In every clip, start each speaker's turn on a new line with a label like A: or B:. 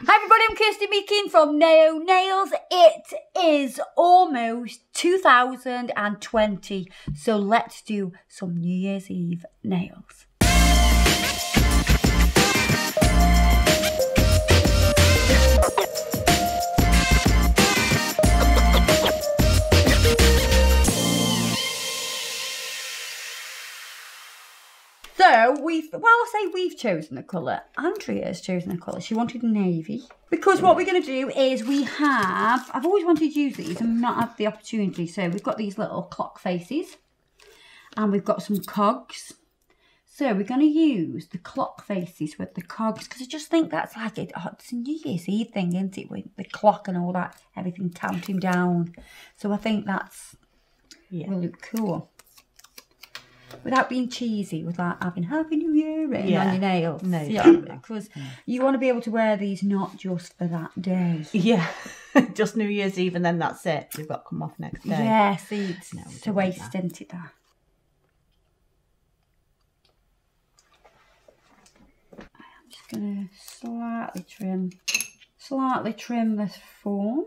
A: Hi everybody, I'm Kirsty speaking from Naio Nails. It is almost 2020, so let's do some New Year's Eve nails. So we've chosen a colour. Andrea has chosen a colour. She wanted navy. Because what we're going to do is I've always wanted to use these and not had the opportunity. So we've got these little clock faces and we've got some cogs. So we're going to use the clock faces with the cogs because I just think that's like it's a New Year's Eve thing, isn't it? With the clock and all that, everything counting down. So I think that's will look cool. Without being cheesy, without having Happy New Year written on your nails. No. Yeah, because you want to be able to wear these not just for that day.
B: Yeah, just New Year's Eve and then that's it. You've got to come off next day.
A: Yeah, see, it's a waste, isn't it, that? I'm just going to slightly trim this form.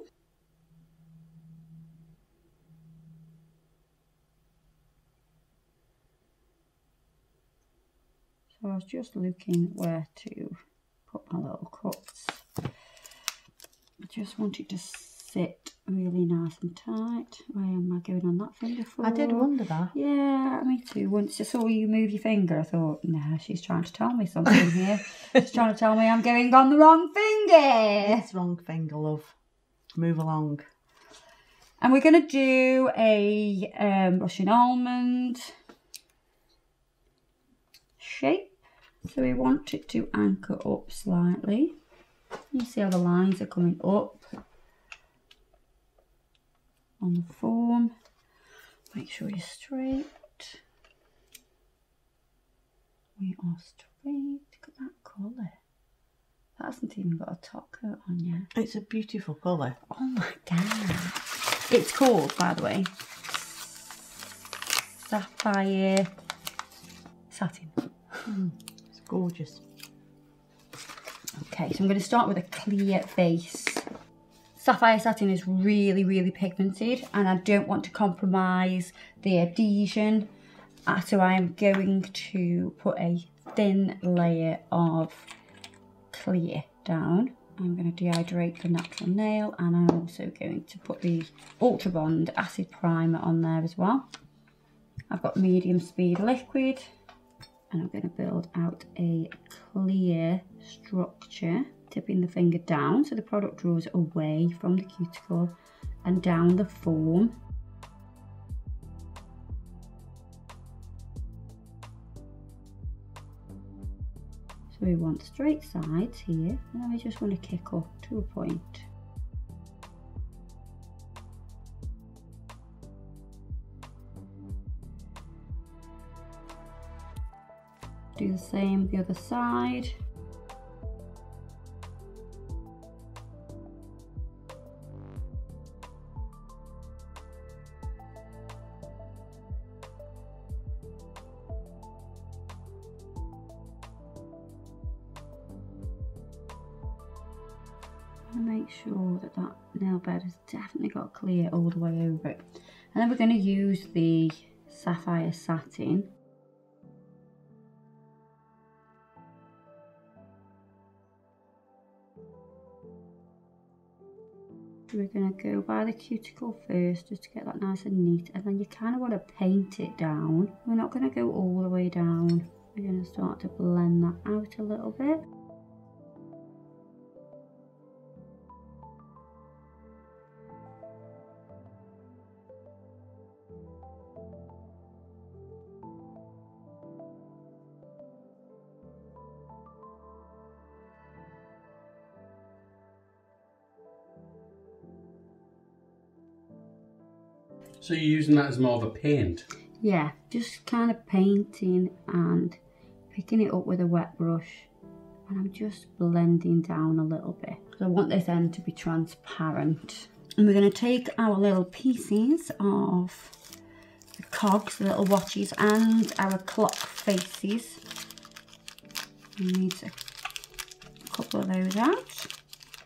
A: So I was just looking where to put my little cuts. I just want it to sit really nice and tight. Where am I going on that finger for?
B: I did wonder that.
A: Yeah, me too. Once I saw you move your finger, I thought, nah, she's trying to tell me something here. She's trying to tell me I'm going on the wrong finger.
B: It's wrong finger, love. Move along.
A: And we're going to do a Russian almond shape. So we want it to anchor up slightly. You see how the lines are coming up on the form. Make sure you're straight. We are straight. Look at that colour. That hasn't even got a top coat on yet.
B: It's a beautiful colour.
A: Oh my god. It's called, by the way, Sapphire Satin.
B: It's gorgeous.
A: Okay, so I'm going to start with a clear face. Sapphire Satin is really, really pigmented and I don't want to compromise the adhesion. So I'm going to put a thin layer of clear down. I'm going to dehydrate the natural nail and I'm also going to put the Ultra Bond acid primer on there as well. I've got medium speed liquid. And I'm going to build out a clear structure, tipping the finger down so the product draws away from the cuticle and down the form. So we want straight sides here, and then we just want to kick up to a point. Do the same the other side. And make sure that that nail bed has definitely got clear all the way over it. And then we're going to use the Sapphire Satin. We're going to go by the cuticle first just to get that nice and neat, and then you kind of want to paint it down. We're not going to go all the way down. We're going to start to blend that out a little bit.
C: So you're using that as more of a paint?
A: Yeah, just kind of painting and picking it up with a wet brush. And I'm just blending down a little bit. So I want this end to be transparent. And we're going to take our little pieces of the cogs, the little watches, and our clock faces. We need a couple of those out.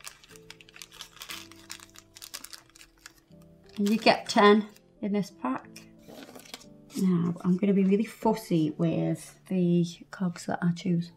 A: And you get 10 in this pack. Now, I'm going to be really fussy with the cogs that I choose.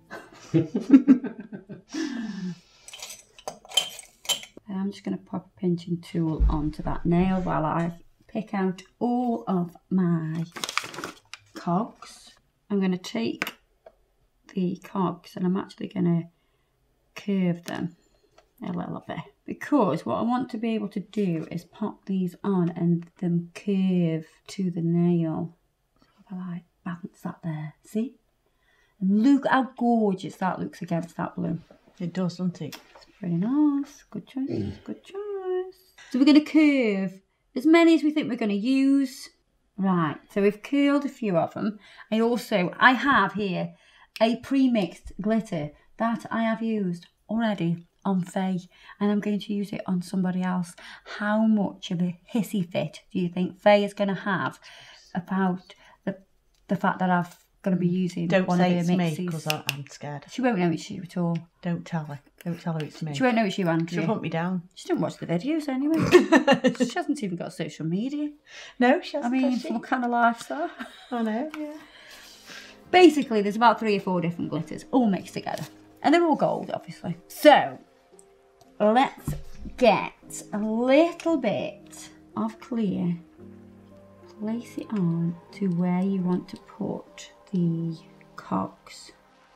A: I'm just going to pop a pinching tool onto that nail while I pick out all of my cogs. I'm going to take the cogs and I'm actually going to curve them a little bit, because what I want to be able to do is pop these on and then curve to the nail. So if I like balance that there, see? And look how gorgeous that looks against that blue.
B: It does, doesn't it?
A: It's pretty nice. Good choice. Good choice. So we're going to curve as many as we think we're going to use. Right, so we've curled a few of them. I have here a pre-mixed glitter that I have used already on Faye, and I'm going to use it on somebody else. How much of a hissy fit do you think Faye is going to have about the fact that I've going to be using one of her mixes? Don't say it's me, because
B: I'm scared.
A: She won't know it's you at all.
B: Don't tell her. Don't tell her it's me.
A: She won't know it's you, Andrea.
B: She'll hunt me down.
A: She didn't watch the videos anyway. She hasn't even got social media.
B: No, she hasn't.
A: I mean, what kind of lifestyle?
B: I know, yeah.
A: Basically, there's about 3 or 4 different glitters all mixed together. And they're all gold, obviously. So, let's get a little bit of clear. Place it on to where you want to put the cogs.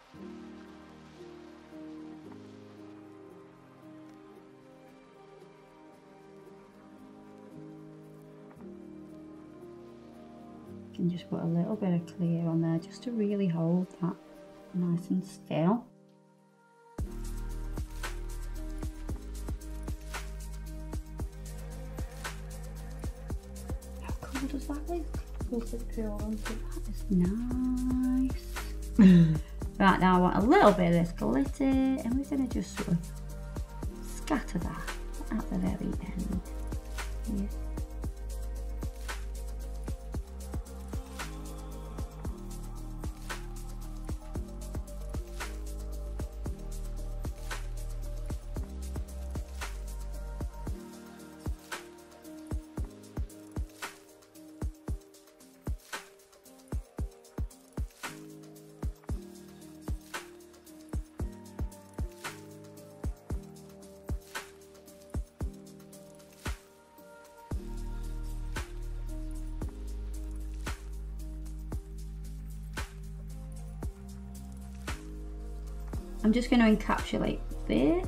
A: And just put a little bit of clear on there just to really hold that nice and still. How cool does that look? That is nice. Right, now I want a little bit of this glitter, and we're going to just sort of scatter that at the very end. Here. I'm just going to encapsulate this.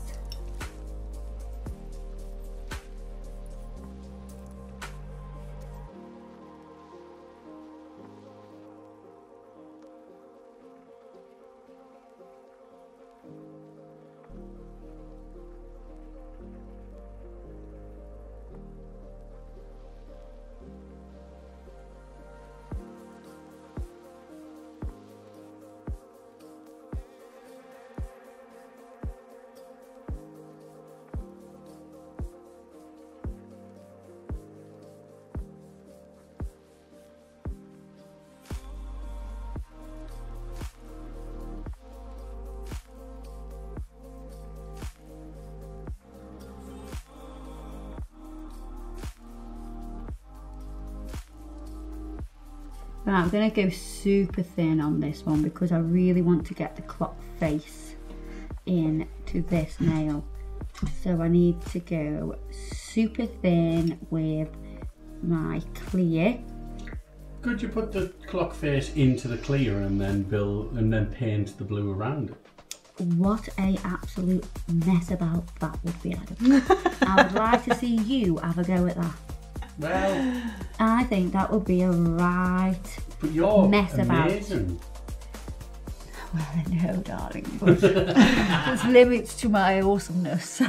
A: Right, I'm going to go super thin on this one because I really want to get the clock face into this nail. So I need to go super thin with my clear.
C: Could you put the clock face into the clear and then paint the blue around it?
A: What a absolute mess about that would be, Adam. I would like to see you have a go at that.
C: Well,
A: I think that would be a right
C: but you're
A: mess
C: amazing.
A: About. Well, I know, darling, but there's limits to my awesomeness.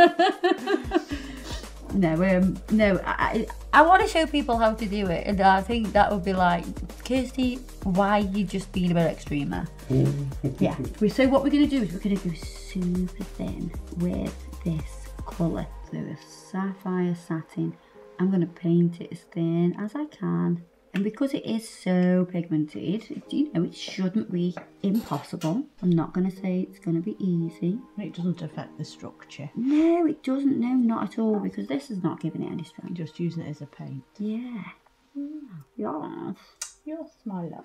A: No, I want to show people how to do it, and I think that would be like, Kirsty, why you just being a bit extreme there? Yeah. So what we're going to do is we're going to go super thin with this colour. So the Sapphire Satin. I'm going to paint it as thin as I can And because it is so pigmented, you know, it shouldn't be impossible. I'm not going to say it's going to be easy.
B: It doesn't affect the structure.
A: No, it doesn't. No, not at all, because this is not giving it any strength.
B: Just using it as a paint.
A: Yeah. Yes.
B: You're my love.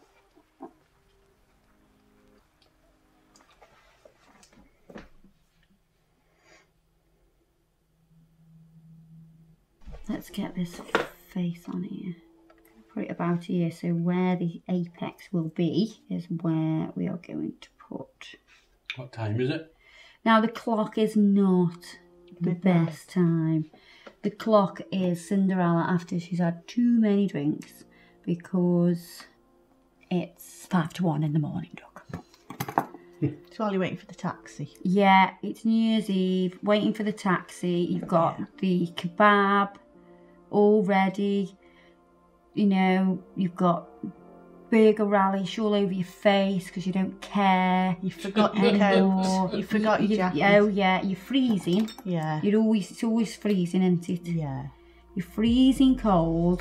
A: Let's get this face on here. Put it about here, so where the apex will be is where we are going to put.
C: What time is it?
A: Now the clock is not the best time. The clock is Cinderella after she's had too many drinks, because it's 5 to 1 in the morning, Doug.
B: So while you're waiting for the taxi.
A: Yeah, it's New Year's Eve, waiting for the taxi. You've got the kebab all ready. You know, you've got burger relish all over your face because you don't care.
B: You forgot your coat. You forgot your jacket.
A: Oh yeah, you're freezing.
B: Yeah.
A: It's always freezing, isn't it?
B: Yeah.
A: You're freezing cold.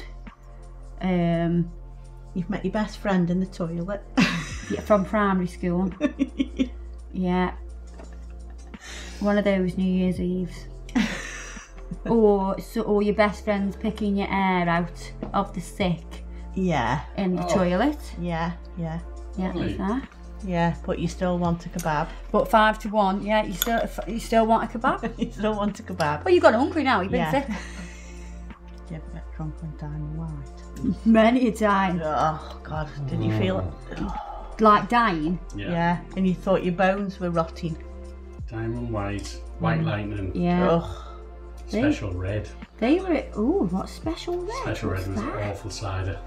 B: You've met your best friend in the toilet.
A: Yeah, from primary school. Yeah. One of those New Year's Eves. or your best friend's picking your hair out of the sick.
B: Yeah.
A: In the toilet.
B: Yeah, yeah.
A: Yeah, like that.
B: Yeah, but you still want a kebab.
A: But 5 to 1, yeah, you still want a kebab?
B: You still want a kebab.
A: Well, you've got hungry now, you've been sick.
B: Did you ever get drunk on Diamond White?
A: Many a time.
B: Oh, God, did you feel it?
A: Like dying?
B: Yeah, and you thought your bones were rotting.
C: Diamond White, White Lightning.
A: Yeah.
B: Ugh.
C: Special Red.
A: They were, ooh, what Special Red?
C: Special Red was
A: that?
C: awful cider.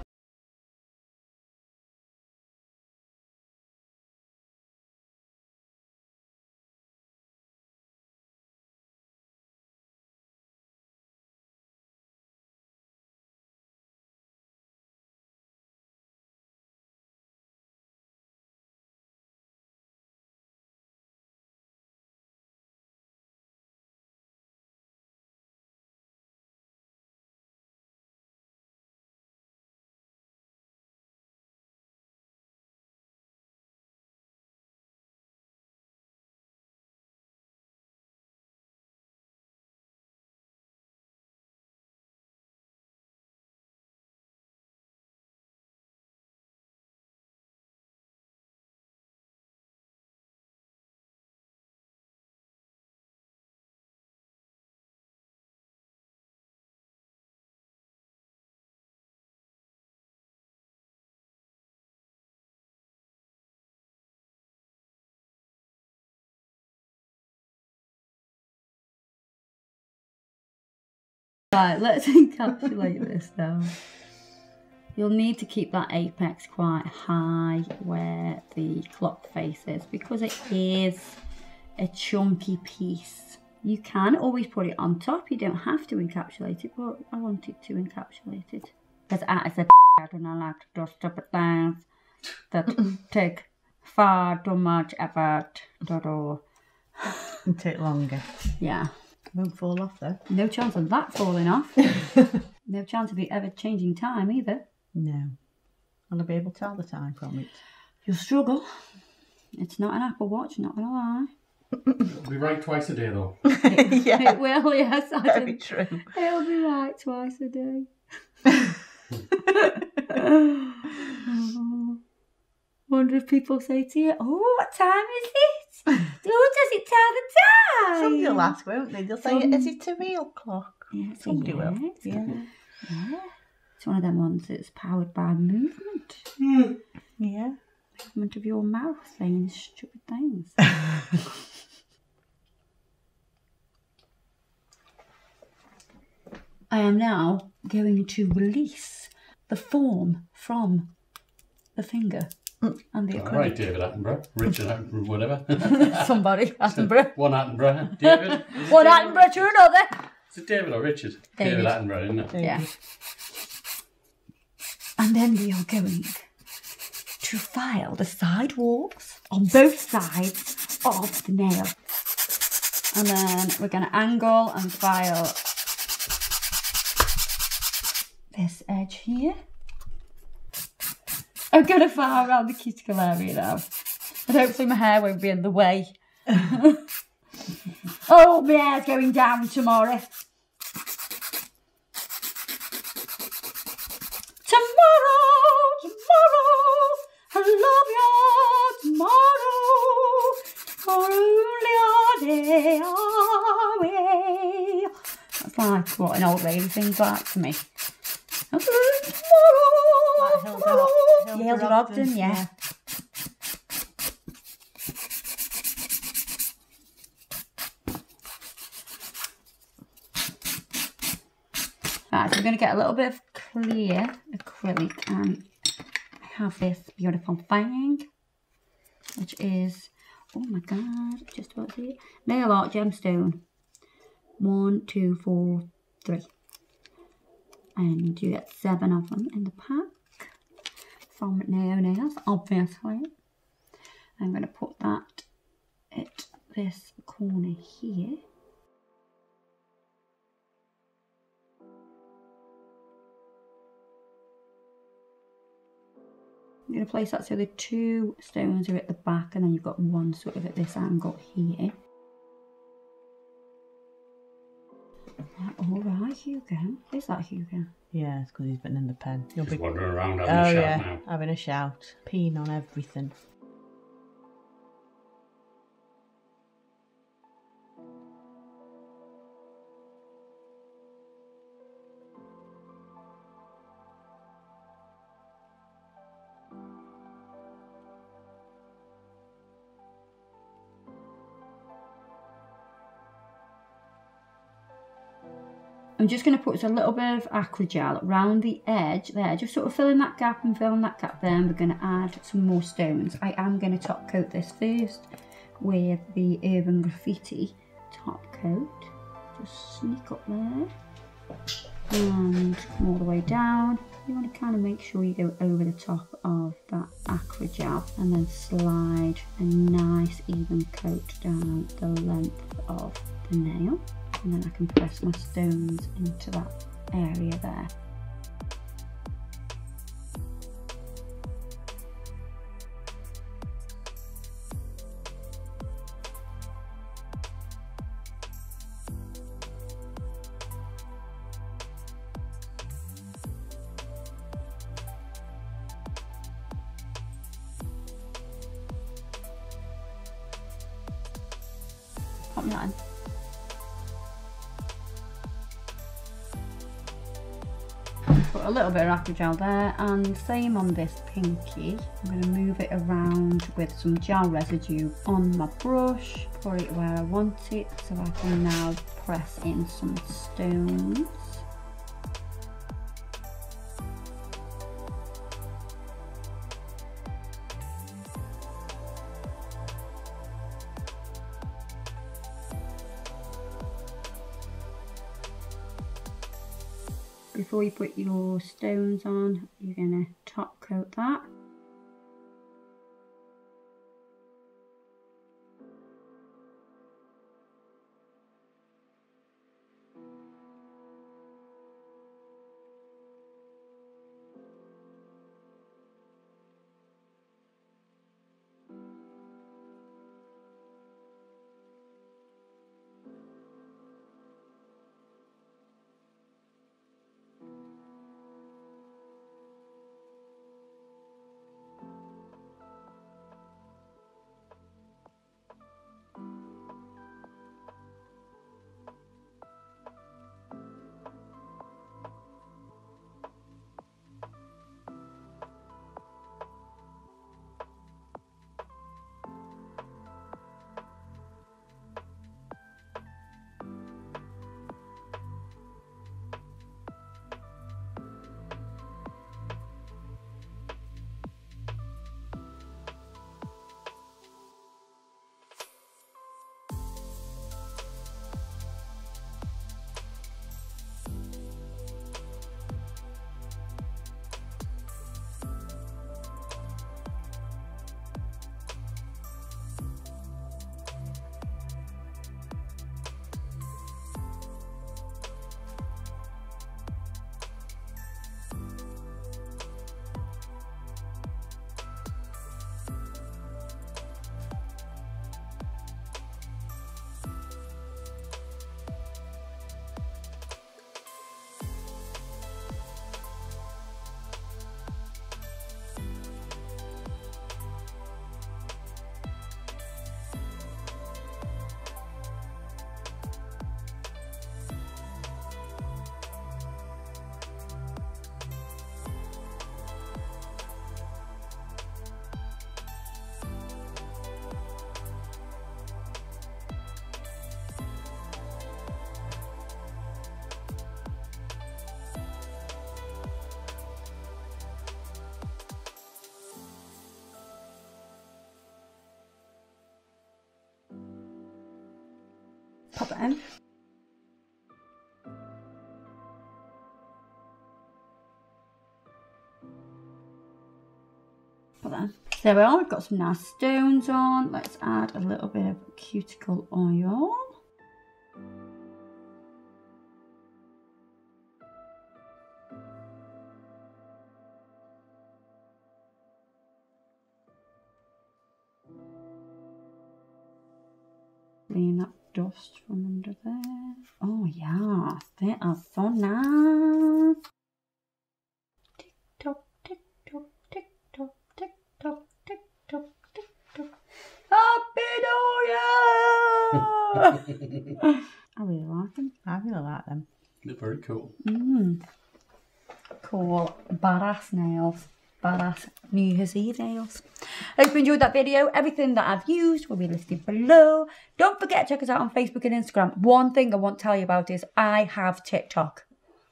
A: Right, let's encapsulate this now. You'll need to keep that apex quite high where the clock face is, because it is a chunky piece. You can always put it on top, you don't have to encapsulate it, but I want it to encapsulate it. Because I said and I like to do stupid things that take far too much effort to do.
B: And take longer.
A: Yeah.
B: Won't fall off though.
A: No chance of that falling off. No chance of it ever changing time either.
B: No. Will I be able to tell the time from it?
A: You'll struggle. It's not an Apple Watch, not gonna lie.
C: It'll be right twice a day though.
B: Yeah.
A: It will, yes.
B: Very true.
A: It'll be right twice a day. Wonder if people say to you, oh, what time is it? Oh, does it tell the time?
B: Somebody will ask, won't they? They'll say, is it a real clock?
A: Yeah,
B: somebody will.
A: Yeah. It's one of them ones that's powered by movement.
B: Yeah.
A: Movement of your mouth saying stupid things. I am now going to release the form from the finger and the acrylic.
C: All right, David Attenborough, Richard Attenborough, whatever.
A: Somebody, Attenborough.
C: One Attenborough. David.
A: One Attenborough to another.
C: Is it David or Richard?
A: David
C: Attenborough, isn't it?
A: Yeah. And then we are going to file the side walls on both sides of the nail. And then we're going to angle and file this edge here. I'm going to file around the cuticle area now. And hopefully my hair won't be in the way. Oh, my hair's going down tomorrow. Tomorrow, I love you tomorrow. For only a day away. That's like what an old lady sings like to me. Tomorrow. Hilda Ogden, yeah. Right, so I'm going to get a little bit of clear acrylic, and I have this beautiful thing, which is, oh my god, just about to see it, Nail Art Gemstone. 1, 2, 4, 3. And you get 7 of them in the pack from Naio Nails, obviously. I'm going to put that at this corner here. I'm going to place that so the 2 stones are at the back, and then you've got one sort of at this angle here. Alright, Hugo. Is that Hugo?
B: Yeah, it's because he's been in the pen.
C: He's wandering around having a shout now.
B: Having a shout. Peeing on everything.
A: I'm just going to put a little bit of acrygel around the edge there, just sort of filling that gap and filling that gap there, and we're going to add some more stones. I am going to top coat this first with the Urban Graffiti top coat. Just sneak up there and come all the way down. You want to kind of make sure you go over the top of that acrygel and then slide a nice even coat down the length of the nail. And then I can press my stones into that area there. Pop that in. Put a little bit of acrygel there, and same on this pinky. I'm going to move it around with some gel residue on my brush, put it where I want it, so I can now press in some stones. Before you put your stones on, you're going to top coat that. Pop that in. Put that in. There we are, we've got some nice stones on. Let's add a little bit of cuticle oil. Clean that dust from under there. Oh yeah, they are so nice. Tick tock, tick tock, tick tock, tick tock, tick tock, tick tock. Happy New Year! I really like them.
B: I really like them.
C: They're very cool.
A: Cool, badass nails. Badass New Year's Eve nails. I hope you enjoyed that video. Everything that I've used will be listed below. Don't forget to check us out on Facebook and Instagram. One thing I want to tell you about is I have TikTok.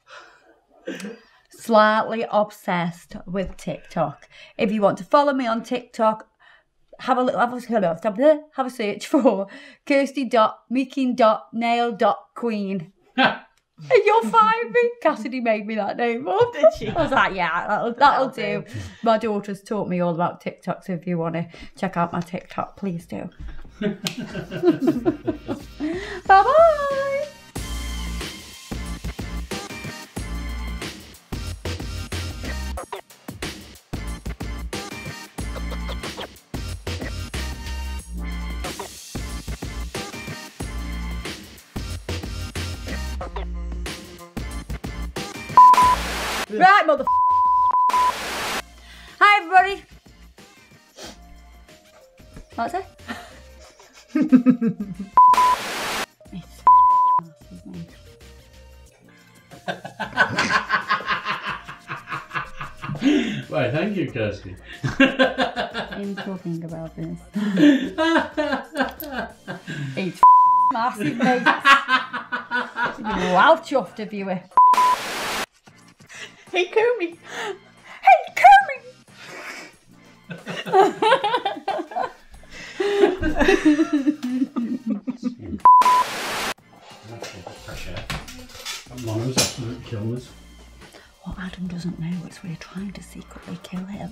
A: Slightly obsessed with TikTok. If you want to follow me on TikTok, have a search for Kirsty.making.nail.queen. And you'll find me. Cassidy made me that name up, did she? I was like, yeah, that'll do. My daughter's taught me all about TikTok, so if you want to check out my TikTok, please do. Bye-bye. Right, mother. Hi, everybody. What's it? It's isn't it?
C: Right, thank you, Kirsty.
A: I'm talking about this. It's massive, mate. Wow, chuffed of you.
B: Hey, Kumi.
A: Hey, Kumi.
C: Pressure. That mono's absolutely killing us.
A: What Adam doesn't know is we're trying to secretly kill him.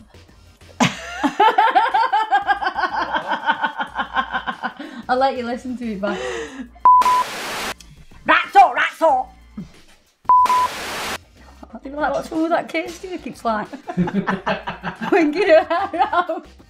A: I'll let you listen to it back. That's all, that's all. I think like, what's wrong with that Kirsty? It keeps like winging her hair out.